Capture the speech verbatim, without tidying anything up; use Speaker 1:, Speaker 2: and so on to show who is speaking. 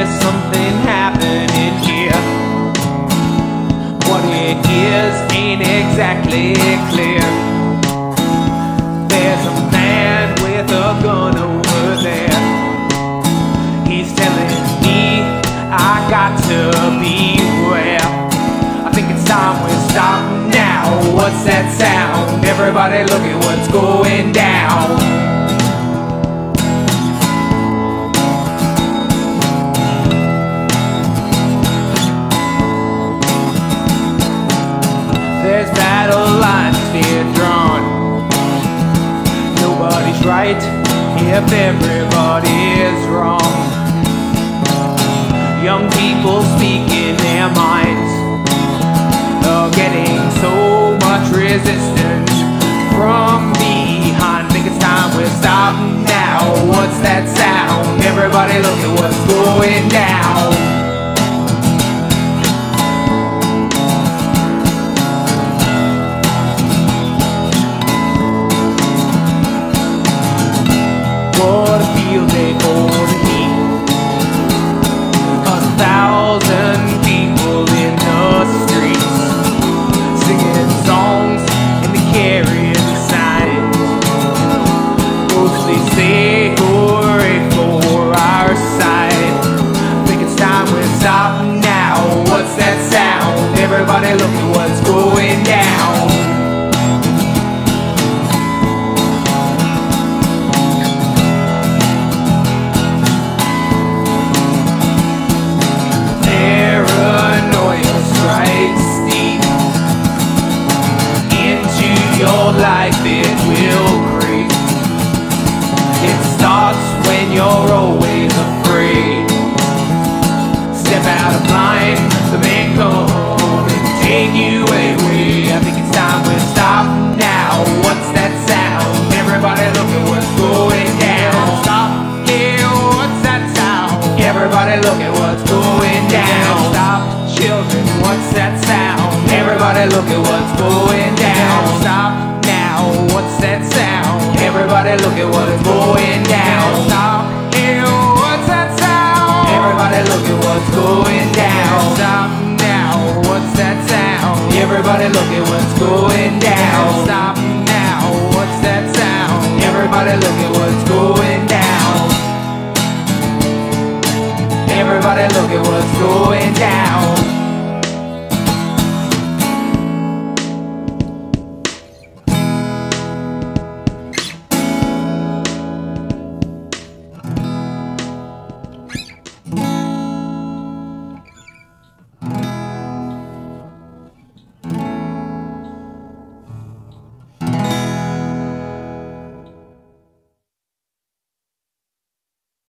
Speaker 1: there's something happening here. What it is ain't exactly clear. There's a man with a gun over there. He's telling me I got to beware. I think it's time we stop now. What's that sound? Everybody look at what's going down. There's battle lines being drawn. Nobody's right if everybody is wrong. Young people speaking their minds are getting so much resistance from behind. Think it's time we stop now. What's that sound? Everybody look at what's going down. What a field day for the heat. A thousand people in the streets, singing songs and they carrying signs, mostly say hooray for our side. I think it's time we stop now. What's that sound? Everybody look at what's going down. Your life it will creep. It starts when you're always afraid. Step out of line, the man come and take you away. I think it's time we stop now. What's that sound? Everybody look at what's going down. Stop here, what's that sound? Everybody look at what's going down. Stop, children, what's that sound? Everybody look at what's going down. Stop now, what's that sound? Everybody look at what's going down. Stop here, what's that sound? Everybody look at what's going down. Stop now, what's that sound? Everybody look at what's going down. Stop now, what's that sound? Everybody look at what's going down. Everybody look at what's going down.